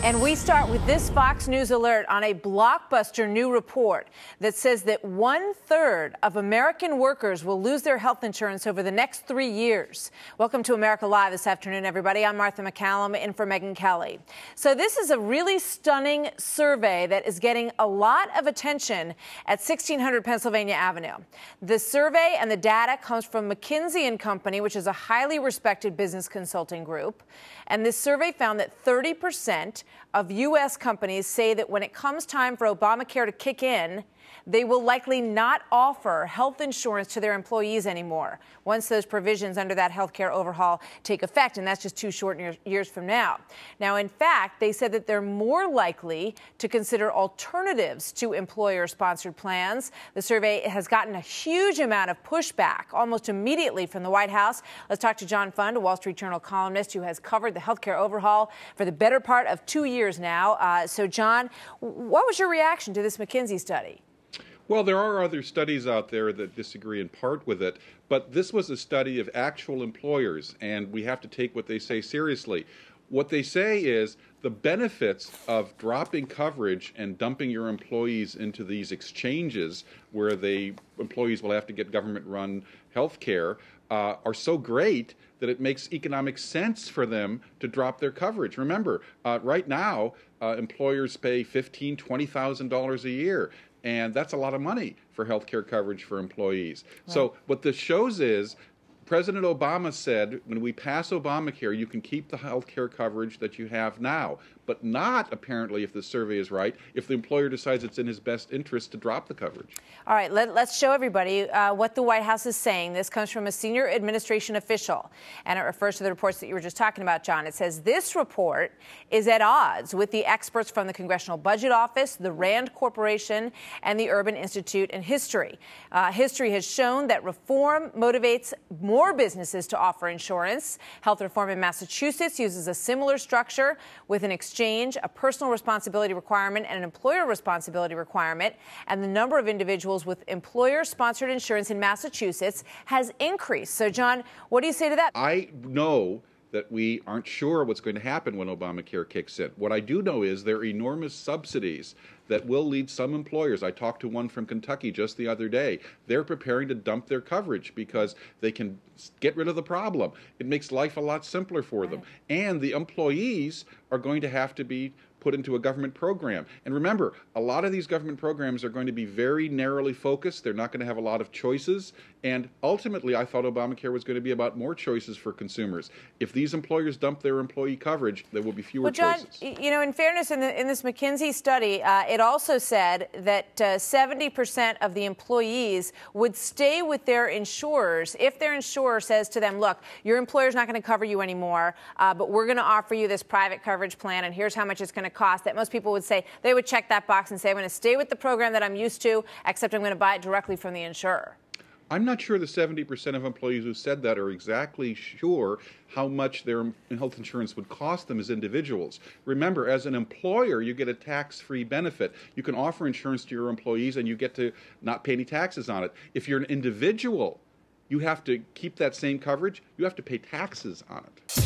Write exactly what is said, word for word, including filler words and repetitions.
And we start with this Fox News alert on a blockbuster new report that says that one-third of American workers will lose their health insurance over the next three years. Welcome to America Live this afternoon, everybody. I'm Martha McCallum in for Megyn Kelly. So this is a really stunning survey that is getting a lot of attention at sixteen hundred Pennsylvania Avenue. The survey and the data comes from McKinsey and Company, which is a highly respected business consulting group. And this survey found that thirty percent of U S companies say that when it comes time for Obamacare to kick in, they will likely not offer health insurance to their employees anymore once those provisions under that health care overhaul take effect, and that's just two short years from now. Now, in fact, they said that they're more likely to consider alternatives to employer-sponsored plans. The survey has gotten a huge amount of pushback almost immediately from the White House. Let's talk to John Fund, a Wall Street Journal columnist who has covered the health care overhaul for the better part of two years now. Uh, so, John, what was your reaction to this McKinsey study? Well, there are other studies out there that disagree in part with it, but this was a study of actual employers, and we have to take what they say seriously. What they say is the benefits of dropping coverage and dumping your employees into these exchanges where they employees will have to get government-run health care uh, are so great that it makes economic sense for them to drop their coverage. Remember, uh, right now, uh, employers pay fifteen thousand dollars, twenty thousand dollars a year. And that's a lot of money for health care coverage for employees. Right. So what this shows is President Obama said, when we pass Obamacare, you can keep the health care coverage that you have now, but not, apparently, if the survey is right, if the employer decides it's in his best interest to drop the coverage. All right, let, let's show everybody uh, what the White House is saying. This comes from a senior administration official, and it refers to the reports that you were just talking about, John. It says this report is at odds with the experts from the Congressional Budget Office, the Rand Corporation, and the Urban Institute in History. Uh, history has shown that reform motivates more businesses to offer insurance. Health reform in Massachusetts uses a similar structure with an exchange, a personal responsibility requirement, and an employer responsibility requirement. And the number of individuals with employer-sponsored insurance in Massachusetts has increased. So, John, what do you say to that? I know that we aren't sure what's going to happen when Obamacare kicks in. What I do know is there are enormous subsidies that will lead some employers. I talked to one from Kentucky just the other day. They're preparing to dump their coverage because they can get rid of the problem. It makes life a lot simpler for them. And the employees are going to have to be put into a government program. And remember, a lot of these government programs are going to be very narrowly focused. They're not going to have a lot of choices. And ultimately, I thought Obamacare was going to be about more choices for consumers. If these employers dump their employee coverage, there will be fewer well, John, choices. You know, in fairness, in, the, in this McKinsey study, uh, it also said that uh, seventy percent of the employees would stay with their insurers if their insurer says to them, look, your employer's not going to cover you anymore, uh, but we're going to offer you this private coverage plan, and here's how much it's going to cost. That most people would say they would check that box and say, I'm going to stay with the program that I'm used to, except I'm going to buy it directly from the insurer. I'm not sure the seventy percent of employees who said that are exactly sure how much their health insurance would cost them as individuals. Remember, as an employer, you get a tax-free benefit. You can offer insurance to your employees and you get to not pay any taxes on it. If you're an individual, you have to keep that same coverage. You have to pay taxes on it.